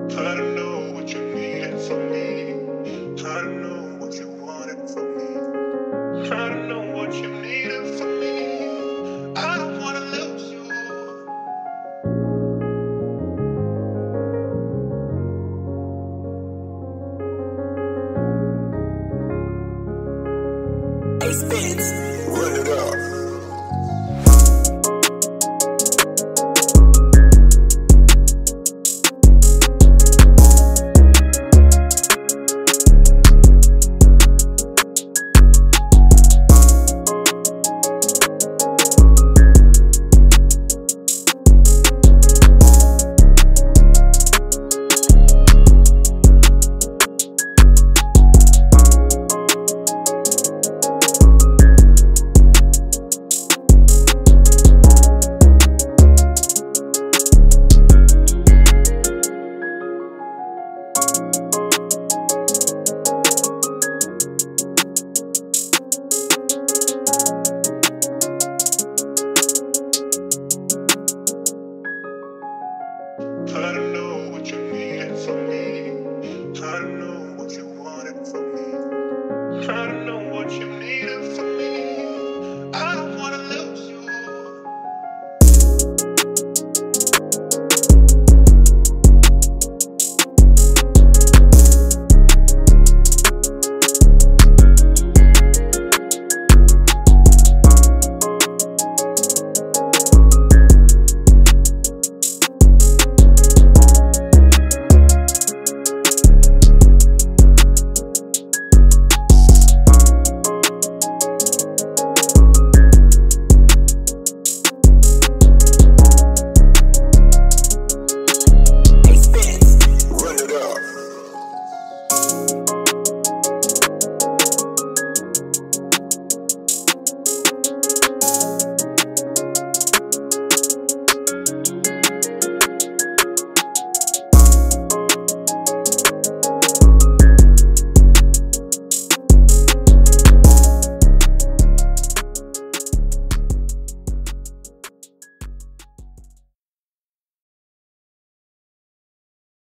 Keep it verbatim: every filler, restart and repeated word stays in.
I don't know what you needed from me. I don't know what you wanted from me. I don't know what you needed from me. I don't wanna lose you. Hey, Spence.